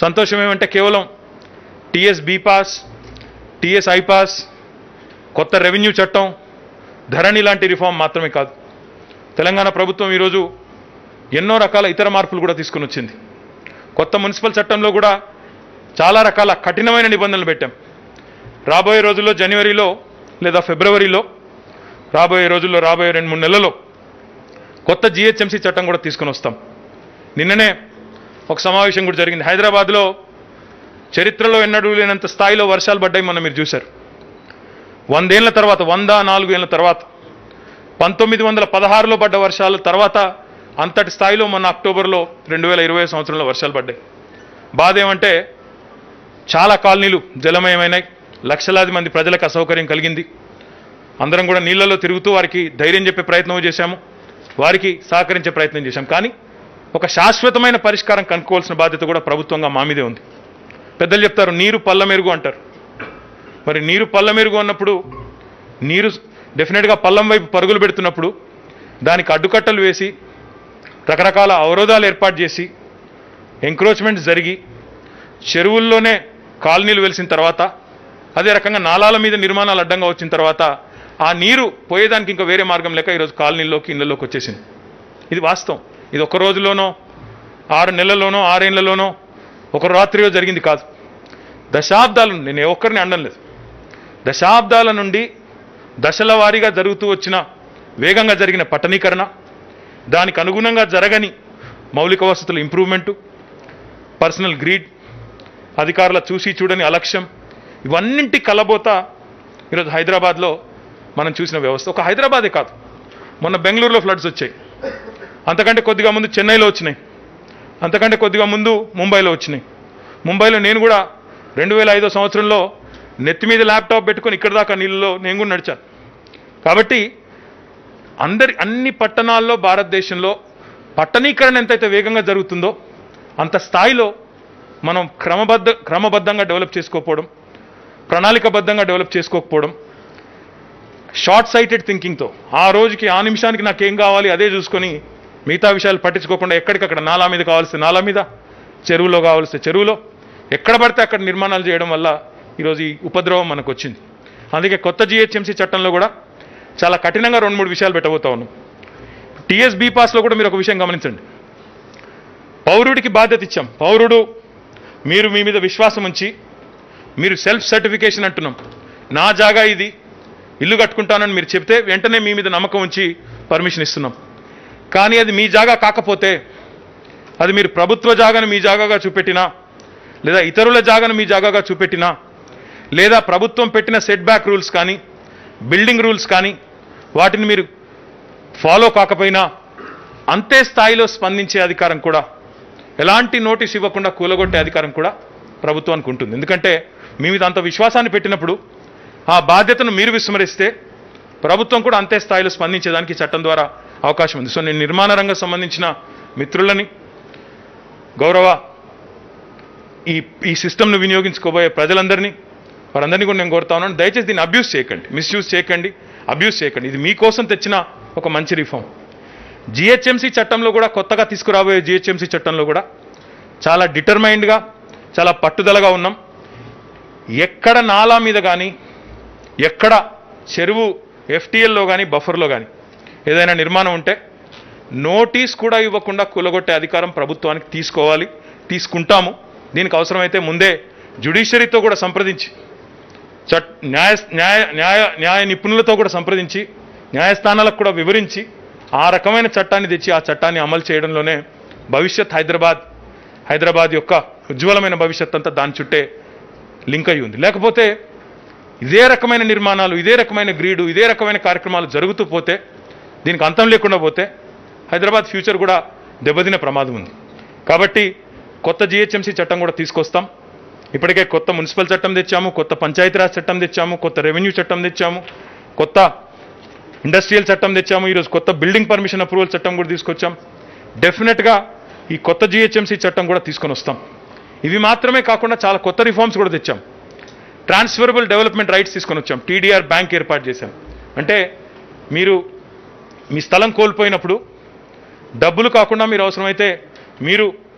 సంతోషం ఏమంటే కేవలం TS B pass, TS I pass, కొత్త రెవెన్యూ చట్టం, ధరణి లాంటి రిఫార్మ్ మాత్రమే కాదు. తెలంగాణ ప్రభుత్వం ఈరోజు ఎన్నో రకాల ఇతర మార్పులు కూడా తీసుకుని వచ్చింది. కొత్త మున్సిపల్ చట్టంలో కూడా చాలా రకాల కఠినమైన నిబంధనలు పెట్టాం. రాబోయే రోజుల్లో జనవరిలో లేదా ఫిబ్రవరిలో రాబోయే 2-3 నెలల్లో కొత్త జిహెచ్ఎంసీ చట్టం కూడా తీసుకుని వస్తాం. నిన్ననే ఒక సమావేశం కూడా జరిగింది. హైదరాబాద్లో చరిత్రలో ఎన్నడూ లేనంత స్థాయిలో వర్షాలు పడ్డాయి. మొన్న మీరు చూశారు. 104 ఏళ్ల తర్వాత 1916లో పడ్డ వర్షాల తర్వాత అంతటి స్థాయిలో మొన్న అక్టోబర్లో 2020 సంవత్సరంలో వర్షాలు పడ్డాయి. బాధ ఏమంటే చాలా కాలనీలు జలమయమైనాయి. లక్షలాది మంది ప్రజలకు అసౌకర్యం కలిగింది. అందరం కూడా నీళ్లలో తిరుగుతూ వారికి ధైర్యం చెప్పే ప్రయత్నం చేశాము, వారికి సహకరించే ప్రయత్నం చేశాం. కానీ ఒక శాశ్వతమైన పరిష్కారం కనుక్కోవాల్సిన బాధ్యత కూడా ప్రభుత్వంగా మా మీదే ఉంది. పెద్దలు చెప్తారు నీరు పళ్ళ మెరుగు అంటారు. మరి నీరు పళ్ళ మెరుగు అన్నప్పుడు నీరు డెఫినెట్గా పల్లం వైపు పరుగులు పెడుతున్నప్పుడు దానికి అడ్డుకట్టలు వేసి రకరకాల అవరోధాలు ఏర్పాటు చేసి ఎంక్రోచ్మెంట్స్ జరిగి చెరువుల్లోనే కాలనీలు వెలిసిన తర్వాత అదే రకంగా నాలాల మీద నిర్మాణాలు అడ్డంగా వచ్చిన తర్వాత ఆ నీరు పోయేదానికి ఇంకా వేరే మార్గం లేక ఈరోజు కాలనీల్లోకి ఇళ్లలోకి వచ్చేసింది. ఇది వాస్తవం. ఇది ఒక రోజులోనో 6 నెలల్లోనో 6 ఏళ్లలోనో ఒక రాత్రిలో జరిగింది కాదు. దశాబ్దాలు, నేను ఒక్కరిని అనడం లేదు, దశాబ్దాల నుండి దశల వారీగా జరుగుతూ వచ్చిన వేగంగా జరిగిన పట్టణీకరణ, దానికి అనుగుణంగా జరగని మౌలిక వసతుల ఇంప్రూవ్మెంటు, పర్సనల్ గ్రీడ్, అధికారుల చూసి చూడని అలక్ష్యం, ఇవన్నింటి కలబోత ఈరోజు హైదరాబాద్లో మనం చూసిన వ్యవస్థ. ఒక హైదరాబాదే కాదు, మొన్న బెంగళూరులో ఫ్లడ్స్ వచ్చాయి, అంతకంటే కొద్దిగా ముందు చెన్నైలో వచ్చినాయి, అంతకంటే కొద్దిగా ముందు ముంబైలో వచ్చినాయి. ముంబైలో నేను కూడా 2005 సంవత్సరంలో నెత్తి మీద ల్యాప్టాప్ పెట్టుకొని ఇక్కడ దాకా నీళ్ళలో నేను కూడా నడిచాను. కాబట్టి అన్ని పట్టణాల్లో భారతదేశంలో పట్టణీకరణ ఎంతైతే వేగంగా జరుగుతుందో అంత స్థాయిలో మనం క్రమబద్ధంగా డెవలప్ చేసుకోకపోవడం, ప్రణాళికబద్ధంగా డెవలప్ చేసుకోకపోవడం, షార్ట్ సైటెడ్ థింకింగ్తో ఆ రోజుకి ఆ నిమిషానికి నాకేం కావాలి అదే చూసుకొని మిగతా విషయాలు పట్టించుకోకుండా ఎక్కడికక్కడ నాలా మీద కావాల్సిన నాలా మీద, చెరువులో కావాల్సిన చెరువులో, ఎక్కడ పడితే అక్కడ నిర్మాణాలు చేయడం వల్ల ఈరోజు ఈ ఉపద్రవం మనకు వచ్చింది. అందుకే కొత్త జిహెచ్ఎంసీ చట్టంలో కూడా చాలా కఠినంగా 2-3 విషయాలు పెట్టబోతా ఉన్నాం. టీఎస్ బీ పాస్లో కూడా మీరు ఒక విషయం గమనించండి. పౌరుడికి బాధ్యత ఇచ్చాం. పౌరుడు మీరు మీ మీద విశ్వాసం ఉంచి మీరు సెల్ఫ్ సర్టిఫికేషన్ అంటున్నాం, నా జాగా ఇది, ఇల్లు కట్టుకుంటానని మీరు చెప్తే వెంటనే మీ మీద నమ్మకం ఉంచి పర్మిషన్ ఇస్తున్నాం. కానీ అది మీ జాగా కాకపోతే, అది మీరు ప్రభుత్వ జాగాను మీ జాగాగా చూపెట్టినా, లేదా ఇతరుల జాగాను మీ జాగాగా చూపెట్టినా, లేదా ప్రభుత్వం పెట్టిన సెట్ బ్యాక్ రూల్స్ కానీ బిల్డింగ్ రూల్స్ కానీ వాటిని మీరు ఫాలో కాకపోయినా అంతే స్థాయిలో స్పందించే అధికారం కూడా, ఎలాంటి నోటీస్ ఇవ్వకుండా కూలగొట్టే అధికారం కూడా ప్రభుత్వానికి ఉంటుంది. ఎందుకంటే మీ మీద అంత విశ్వాసాన్ని పెట్టినప్పుడు ఆ బాధ్యతను మీరు విస్మరిస్తే ప్రభుత్వం కూడా అంతే స్థాయిలో స్పందించేదానికి చట్టం ద్వారా అవకాశం ఉంది. సో నేను నిర్మాణ రంగం సంబంధించిన మిత్రులని, గౌరవ ఈ సిస్టమ్ను వినియోగించుకోబోయే ప్రజలందరినీ, వారందరినీ కూడా నేను కోరుతా ఉన్నాను, దయచేసి దీన్ని అబ్యూస్ చేయకండి, మిస్యూజ్ చేయకండి, అబ్యూస్ చేయకండి. ఇది మీకోసం తెచ్చిన ఒక మంచి రిఫార్మ్. జిహెచ్ఎంసీ చట్టంలో కూడా, కొత్తగా తీసుకురాబోయే జిహెచ్ఎంసీ చట్టంలో కూడా చాలా డిటర్మైన్డ్గా, చాలా పట్టుదలగా ఉన్నాం. ఎక్కడ నాలా మీద కానీ, ఎక్కడ చెరువు ఎఫ్టీఎల్లో కానీ బఫర్లో కానీ ఏదైనా నిర్మాణం ఉంటే నోటీస్ కూడా ఇవ్వకుండా కూలగొట్టే అధికారం ప్రభుత్వానికి తీసుకోవాలి, తీసుకుంటాము. దీనికి అవసరమైతే ముందే జ్యుడిషియరీతో కూడా సంప్రదించి, న్యాయ నిపుణులతో కూడా సంప్రదించి, న్యాయస్థానాలకు కూడా వివరించి ఆ రకమైన చట్టాన్ని తెచ్చి ఆ చట్టాన్ని అమలు చేయడంలోనే భవిష్యత్ హైదరాబాద్ యొక్క ఉజ్వలమైన భవిష్యత్ అంతా దాని చుట్టే లింక్ అయి ఉంది. లేకపోతే ఇదే రకమైన నిర్మాణాలు, ఇదే రకమైన గ్రీడు, ఇదే రకమైన కార్యక్రమాలు జరుగుతూ పోతే, దీనికి అంతం లేకుండా పోతే హైదరాబాద్ ఫ్యూచర్ కూడా దెబ్బతినే ప్రమాదం ఉంది. కాబట్టి కొత్త జిహెచ్ఎంసీ చట్టం కూడా తీసుకొస్తాం. ఇప్పటికే కొత్త మున్సిపల్ చట్టం తెచ్చాము, కొత్త పంచాయతీరాజ్ చట్టం తెచ్చాము, కొత్త రెవెన్యూ చట్టం తెచ్చాము, కొత్త ఇండస్ట్రియల్ చట్టం తెచ్చాము, ఈరోజు కొత్త బిల్డింగ్ పర్మిషన్ అప్రూవల్ చట్టం కూడా తీసుకొచ్చాం. డెఫినెట్గా ఈ కొత్త జిహెచ్ఎంసీ చట్టం కూడా తీసుకొని వస్తాం. ఇవి మాత్రమే కాకుండా చాలా కొత్త రిఫార్మ్స్ కూడా తెచ్చాం. ట్రాన్స్ఫరబుల్ డెవలప్మెంట్ రైట్స్ తీసుకొని వచ్చాం. టీడీఆర్ బ్యాంక్ ఏర్పాటు చేశాం. అంటే మీరు మీ స్థలం కోల్పోయినప్పుడు డబ్బులు కాకుండా మీరు అవసరమైతే మీరు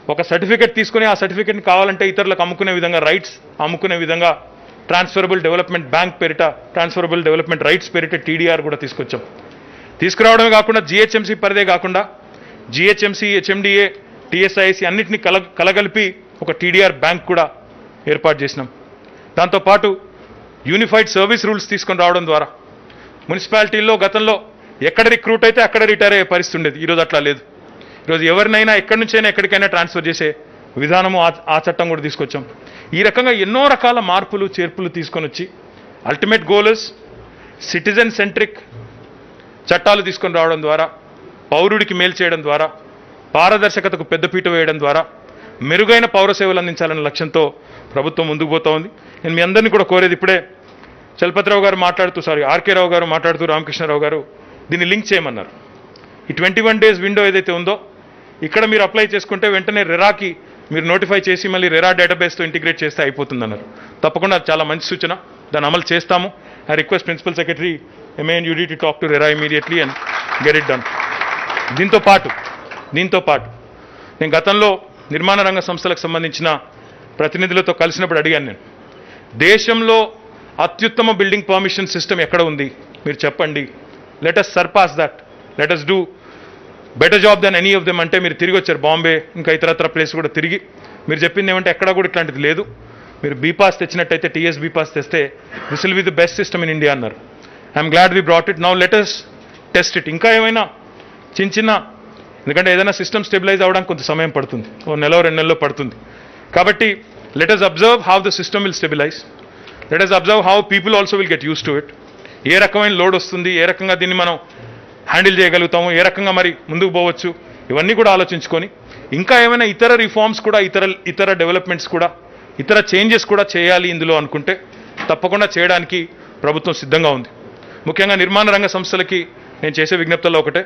ఒక సర్టిఫికెట్ తీసుకుని ఆ సర్టిఫికెట్ని కావాలంటే ఇతరులకు అమ్ముకునే విధంగా రైట్స్ అమ్ముకునే విధంగా ట్రాన్స్ఫరబుల్ డెవలప్మెంట్ బ్యాంక్ పేరిట ట్రాన్స్ఫరబుల్ డెవలప్మెంట్ రైట్స్ పేరిట టీడీఆర్ కూడా తీసుకొచ్చాం. తీసుకురావడమే కాకుండా జిహెచ్ఎంసీ పరిధే కాకుండా జిహెచ్ఎంసీ, హెచ్ఎండిఏ, టీఎస్ఐసి అన్నింటినీ కలగలిపి ఒక టీడీఆర్ బ్యాంక్ కూడా ఏర్పాటు చేసినాం. దాంతోపాటు యూనిఫైడ్ సర్వీస్ రూల్స్ తీసుకొని రావడం ద్వారా మున్సిపాలిటీల్లో గతంలో ఎక్కడ రిక్రూట్ అయితే అక్కడ రిటైర్ అయ్యే పరిస్థితి ఉండేది. ఈరోజు అట్లా లేదు. ఈరోజు ఎవరినైనా ఎక్కడి నుంచైనా ఎక్కడికైనా ట్రాన్స్ఫర్ చేసే విధానము ఆ చట్టం కూడా తీసుకొచ్చాం. ఈ రకంగా ఎన్నో రకాల మార్పులు చేర్పులు తీసుకొని వచ్చి ultimate goal is citizen centric చట్టాలు తీసుకొని రావడం ద్వారా, పౌరుడికి మేలు చేయడం ద్వారా, పారదర్శకతకు పెద్దపీట వేయడం ద్వారా మెరుగైన పౌర సేవలు అందించాలనే లక్ష్యంతో ప్రభుత్వం ముందుకు పోతా ఉంది. నేను మీ అందరినీ కూడా కోరేది, ఇప్పుడే చలపతిరావు గారు మాట్లాడుతూ ఆర్కే రావు గారు మాట్లాడుతూ రామకృష్ణారావు గారు దీన్ని లింక్ చేయమన్నారు. ఈ 21 days విండో ఏదైతే ఉందో ఇక్కడ మీరు అప్లై చేసుకుంటే వెంటనే రెరాకి మీరు నోటిఫై చేసి మళ్ళీ రెరా డేటాబేస్తో ఇంటిగ్రేట్ చేస్తే అయిపోతుందన్నారు. తప్పకుండా చాలా మంచి సూచన, దాన్ని అమలు చేస్తాము. I request principal secretary MANUD to talk to RERA immediately and get it done. దీంతో పాటు నేను గతంలో నిర్మాణ రంగ సంస్థలకు సంబంధించిన ప్రతినిధులతో కలిసినప్పుడు అడిగాను, నేను దేశంలో అత్యుత్తమ బిల్డింగ్ పర్మిషన్ సిస్టమ్ ఎక్కడ ఉంది మీరు చెప్పండి, let us surpass that, let us do better job than any of them అంటే మీరు తిరిగి వచ్చారు. బాంబే ఇంకా ఇతరత్ర ప్లేస్ కూడా తిరిగి మీరు చెప్పింది ఏమంటే ఎక్కడా కూడా ఇట్లాంటిది లేదు, మీరు బీపాస్ తెచ్చినట్టయితే టీఎస్ బీపాస్ తెస్తే this will be the best system in India అన్నారు. I'm glad we brought it. Now let us test it. ఇంకా ఏమైనా చిన్న ఎందుకంటే ఏదైనా సిస్టమ్ స్టెబిలైజ్ అవ్వడానికి కొంత సమయం పడుతుంది, 1 నెల 2 నెలల్లో పడుతుంది. కాబట్టి let us observe how the system will stabilise, let us observe how people also will get use to it. ఏ రకమైన లోడ్ వస్తుంది, ఏ రకంగా దీన్ని మనం హ్యాండిల్ చేయగలుగుతాము, ఏ రకంగా మరి ముందుకు పోవచ్చు, ఇవన్నీ కూడా ఆలోచించుకొని ఇంకా ఏమైనా ఇతర రిఫార్మ్స్ కూడా ఇతర డెవలప్మెంట్స్ కూడా ఇతర చేంజెస్ కూడా చేయాలి ఇందులో అనుకుంటే తప్పకుండా చేయడానికి ప్రభుత్వం సిద్ధంగా ఉంది. ముఖ్యంగా నిర్మాణ రంగ సంస్థలకి నేను చేసే విజ్ఞప్తుల్లో ఒకటే,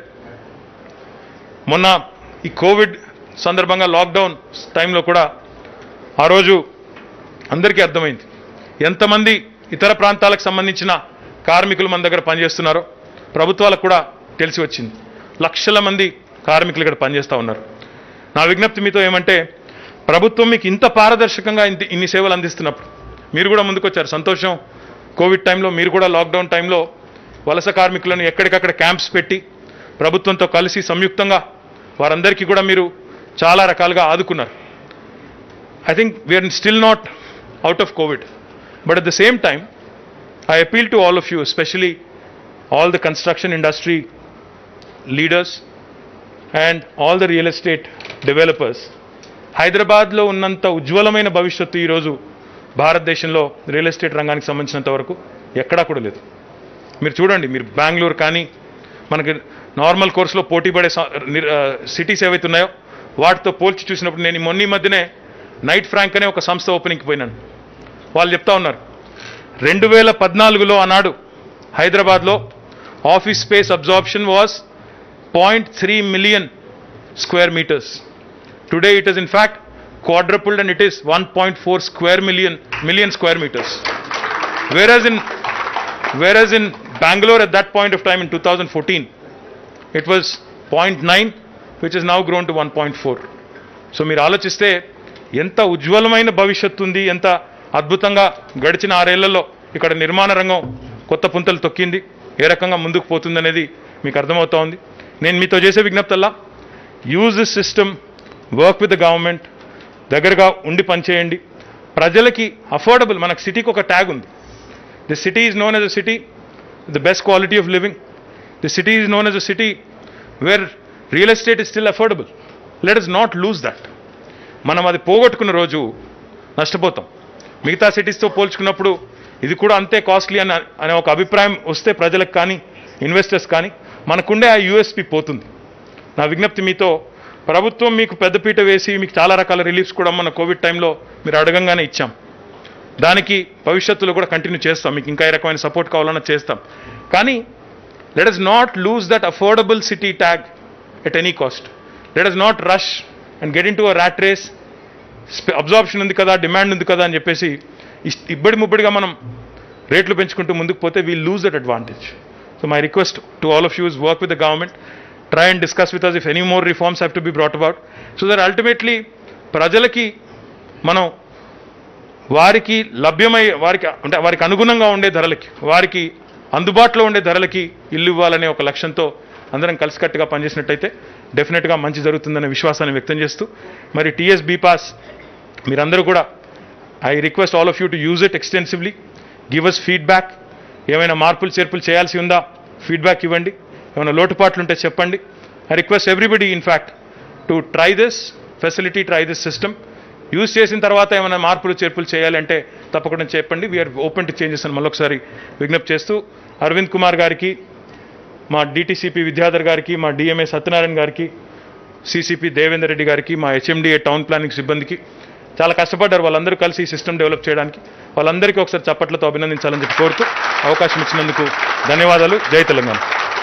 మొన్న ఈ కోవిడ్ సందర్భంగా లాక్డౌన్ టైంలో కూడా ఆ రోజు అందరికీ అర్థమైంది ఎంతమంది ఇతర ప్రాంతాలకు సంబంధించిన కార్మికులు మన దగ్గర పనిచేస్తున్నారో. ప్రభుత్వాలకు కూడా తెలిసి వచ్చింది, లక్షల మంది కార్మికులు ఇక్కడ పనిచేస్తూ ఉన్నారు. నా విజ్ఞప్తి మీతో ఏమంటే, ప్రభుత్వం మీకు ఇంత పారదర్శకంగా ఇన్ని సేవలు అందిస్తున్నప్పుడు మీరు కూడా ముందుకొచ్చారు, సంతోషం. కోవిడ్ టైంలో మీరు కూడా లాక్డౌన్ టైంలో వలస కార్మికులను ఎక్కడికక్కడ క్యాంప్స్ పెట్టి ప్రభుత్వంతో కలిసి సంయుక్తంగా వారందరికీ కూడా మీరు చాలా రకాలుగా ఆదుకున్నారు. I think we're still not out of COVID, but at the same time I appeal to all of you, especially all the construction industry leaders and all the real estate developers. హైదరాబాద్లో ఉన్నంత ఉజ్వలమైన భవిష్యత్తు ఈరోజు భారతదేశంలో real estate రంగానికి సంబంధించినంత వరకు ఎక్కడా కూడా లేదు. మీరు చూడండి, మీరు బెంగళూరు కానీ మనకి నార్మల్ కోర్సులో పోటీ పడే సిటీస్ ఏవైతే ఉన్నాయో వాటితో పోల్చి చూసినప్పుడు నేను మొన్న మధ్యనే నైట్ ఫ్రాంక్ అనే ఒక సంస్థ ఓపెనింగ్కి పోయినాను. వాళ్ళు చెప్తా ఉన్నారు 2014లో ఆనాడు హైదరాబాద్లో office space absorption was 0.3 million square meters. Today it is in fact quadrupled and it is 1.4 million square meters. Whereas in Bangalore at that point of time in 2014 it was 0.9 which has now grown to 1.4. So మీరు ఆలోచిస్తే ఎంత ఉజ్వలమైన భవిష్యత్తు ఉంది, ఎంత అద్భుతంగా గడిచిన 6 ఏళ్లలో ఇక్కడ నిర్మాణ రంగం కొత్త పుంతలు తొక్కింది, ఏ రకంగా ముందుకు పోతుందనేది మీకు అర్థమవుతా ఉంది. నేను మీతో చేసే విజ్ఞప్తల్లా, use this system, work with the government, దగ్గరగా ఉండి పనిచేయండి. ప్రజలకి అఫోర్డబుల్, మనకు సిటీకి ఒక ట్యాగ్ ఉంది, the city is known as a city the best quality of living, the city is known as a city where real estate is still affordable. Let us not lose that. మనం అది పోగొట్టుకున్న రోజు నష్టపోతాం. మిగతా సిటీస్తో పోల్చుకున్నప్పుడు ఇది కూడా అంతే కాస్ట్లీ అనే ఒక అభిప్రాయం వస్తే ప్రజలకు కానీ ఇన్వెస్టర్స్ కానీ మనకుండే ఆ యూఎస్పీ పోతుంది. నా విజ్ఞప్తి మీతో, ప్రభుత్వం మీకు పెద్దపీట వేసి మీకు చాలా రకాల రిలీఫ్స్ కూడా మన కోవిడ్ టైంలో మీరు అడగంగానే ఇచ్చాం. దానికి భవిష్యత్తులో కూడా కంటిన్యూ చేస్తాం. మీకు ఇంకా ఏ రకమైన సపోర్ట్ కావాలన్నా చేస్తాం. కానీ let us not lose that affordable city tag at any cost. Let us not rush and get into a rat race. Absorption ఉంది కదా, డిమాండ్ ఉంది కదా అని చెప్పేసి ఇబ్బడి ముబ్బడిగా మనం రేట్లు పెంచుకుంటూ ముందుకు పోతే we'll lose that advantage. So my request to all of you is work with the government, try and discuss with us if any more reforms have to be brought about, so that ultimately ప్రజలకి మనం వారికి లభ్యమై వారికి అనుగుణంగా ఉండే ధరలకి, వారికి అందుబాటులో ఉండే ధరలకి ఇల్లు ఇవ్వాలనే ఒక లక్ష్యంతో అందరం కలిసికట్టుగా పనిచేసినట్టయితే డెఫినెట్గా మంచి జరుగుతుందనే విశ్వాసాన్ని వ్యక్తం చేస్తూ, మరి టీఎస్ బీపాస్ మీరందరూ కూడా I request all of you to use it extensively, give us feedback. ఏమైనా మార్పులు చేర్పులు చేయాల్సి ఉందా ఫీడ్బ్యాక్ ఇవ్వండి, ఏమైనా లోటుపాట్లు ఉంటే చెప్పండి. I request everybody in fact to try this facility, try this system. Use చేసిన తర్వాత ఏమైనా మార్పులు చేర్పులు చేయాలంటే తప్పకుండా చెప్పండి. వీఆర్ ఓపెన్ టు చేంజెస్ అని మళ్ళొకసారి విజ్ఞప్తి చేస్తూ, అరవింద్ కుమార్ గారికి, మా డిటిసిపి విద్యాధర్ గారికి, మా డిఎంఏ సత్యనారాయణ గారికి, సిసిపి దేవేందర్ రెడ్డి గారికి, మా హెచ్ఎండిఏ టౌన్ ప్లానింగ్ సిబ్బందికి చాలా కష్టపడ్డారు. వాళ్ళందరూ కలిసి ఈ సిస్టమ్ డెవలప్ చేయడానికి వాళ్ళందరికీ ఒకసారి చప్పట్లతో అభినందించాలని చెప్పి కోరుతూ అవకాశం ఇచ్చినందుకు ధన్యవాదాలు. జై తెలంగాణ.